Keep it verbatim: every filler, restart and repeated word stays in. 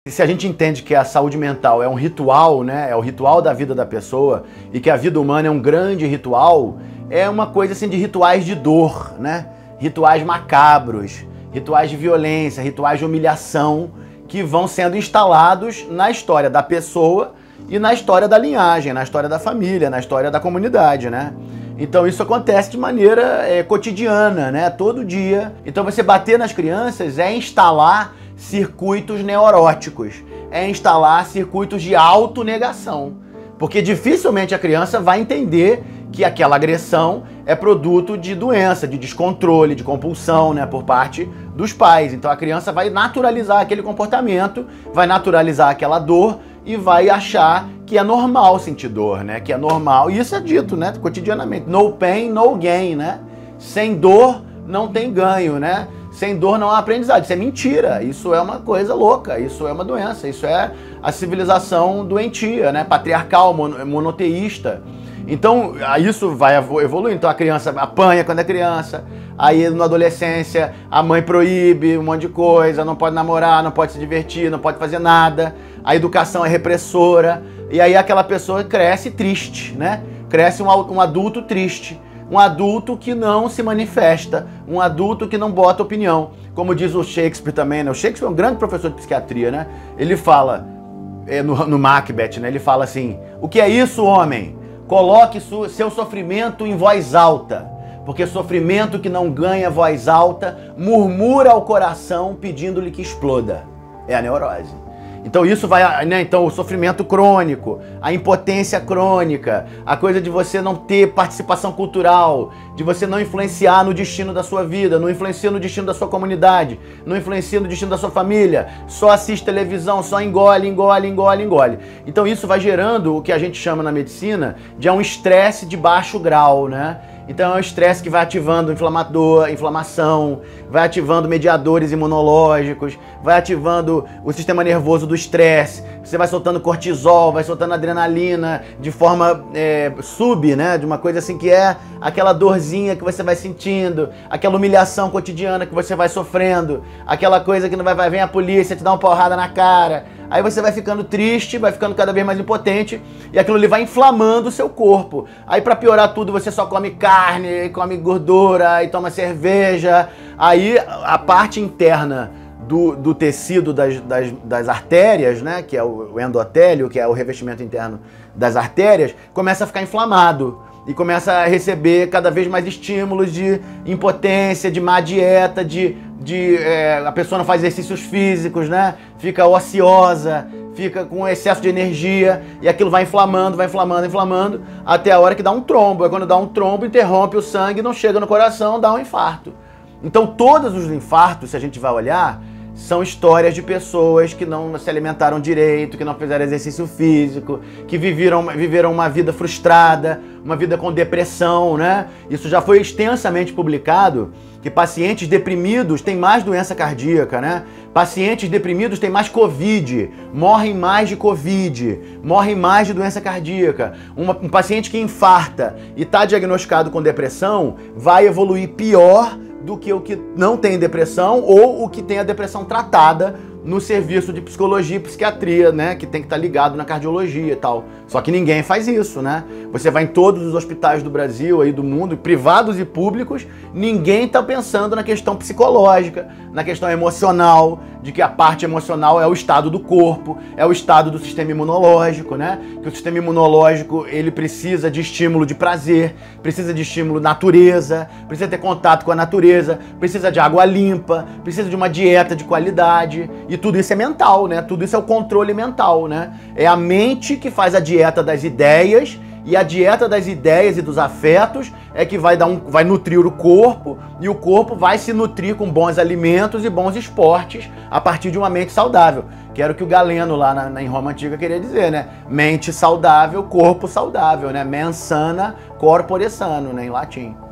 Se a gente entende que a saúde mental é um ritual, né, é o ritual da vida da pessoa, e que a vida humana é um grande ritual, é uma coisa assim de rituais de dor, né? Rituais macabros, rituais de violência, rituais de humilhação, que vão sendo instalados na história da pessoa e na história da linhagem, na história da família, na história da comunidade, né? Então isso acontece de maneira é, cotidiana, né? Todo dia. Então você bater nas crianças é instalar circuitos neuróticos, é instalar circuitos de autonegação, porque dificilmente a criança vai entender que aquela agressão é produto de doença, de descontrole, de compulsão, né, por parte dos pais. Então a criança vai naturalizar aquele comportamento, vai naturalizar aquela dor e vai achar que é normal sentir dor, né, que é normal. E isso é dito, né, cotidianamente. No pain, no gain, né? Sem dor não tem ganho, né? Sem dor não há aprendizado. Isso é mentira, isso é uma coisa louca, isso é uma doença, isso é a civilização doentia, né? Patriarcal, monoteísta. Então, isso vai evoluir. Então a criança apanha quando é criança, aí na adolescência a mãe proíbe um monte de coisa, não pode namorar, não pode se divertir, não pode fazer nada, a educação é repressora, e aí aquela pessoa cresce triste, né? Cresce um, um adulto triste. Um adulto que não se manifesta, um adulto que não bota opinião. Como diz o Shakespeare também, né? O Shakespeare é um grande professor de psiquiatria, né? Ele fala, é, no, no Macbeth, né? Ele fala assim: o que é isso, homem? Coloque su, seu sofrimento em voz alta, porque sofrimento que não ganha voz alta murmura ao coração pedindo-lhe que exploda. É a neurose. Então isso vai, né? Então o sofrimento crônico, a impotência crônica, a coisa de você não ter participação cultural, de você não influenciar no destino da sua vida, não influencia no destino da sua comunidade, não influencia no destino da sua família, só assiste televisão, só engole, engole, engole, engole. Então isso vai gerando o que a gente chama na medicina de um estresse de baixo grau, né? Então é um estresse que vai ativando inflamador, inflamação, vai ativando mediadores imunológicos, vai ativando o sistema nervoso do estresse, você vai soltando cortisol, vai soltando adrenalina de forma é, sub, né? De uma coisa assim que é aquela dorzinha que você vai sentindo, aquela humilhação cotidiana que você vai sofrendo, aquela coisa que não vai, vai vem a polícia te dar uma porrada na cara. Aí você vai ficando triste, vai ficando cada vez mais impotente e aquilo ali vai inflamando o seu corpo. Aí pra piorar tudo você só come carne, come gordura e toma cerveja. Aí a parte interna do, do tecido das, das, das artérias, né, que é o endotélio, que é o revestimento interno das artérias, começa a ficar inflamado. E começa a receber cada vez mais estímulos de impotência, de má dieta, de, de é, a pessoa não faz exercícios físicos, né? Fica ociosa, fica com excesso de energia e aquilo vai inflamando, vai inflamando, inflamando, até a hora que dá um trombo. Aí quando dá um trombo, interrompe o sangue, não chega no coração, dá um infarto. Então todos os infartos, se a gente vai olhar, são histórias de pessoas que não se alimentaram direito, que não fizeram exercício físico, que viveram, viveram uma vida frustrada, uma vida com depressão, né? Isso já foi extensamente publicado, que pacientes deprimidos têm mais doença cardíaca, né? Pacientes deprimidos têm mais Covid, morrem mais de Covid, morrem mais de doença cardíaca. Uma, um paciente que infarta e está diagnosticado com depressão vai evoluir pior do que o que não tem depressão ou o que tem a depressão tratada no serviço de psicologia e psiquiatria, né, que tem que estar ligado na cardiologia e tal. Só que ninguém faz isso, né? Você vai em todos os hospitais do Brasil, aí do mundo, privados e públicos, ninguém está pensando na questão psicológica, na questão emocional, de que a parte emocional é o estado do corpo, é o estado do sistema imunológico, né? Que o sistema imunológico, ele precisa de estímulo de prazer, precisa de estímulo natureza, precisa ter contato com a natureza, precisa de água limpa, precisa de uma dieta de qualidade. E tudo isso é mental, né? Tudo isso é o controle mental, né? É a mente que faz a dieta das ideias, e a dieta das ideias e dos afetos é que vai, dar um, vai nutrir o corpo, e o corpo vai se nutrir com bons alimentos e bons esportes a partir de uma mente saudável. Que era o que o Galeno lá na, na, em Roma Antiga queria dizer, né? Mente saudável, corpo saudável, né? Mens sana, corpore sano, né? Em latim.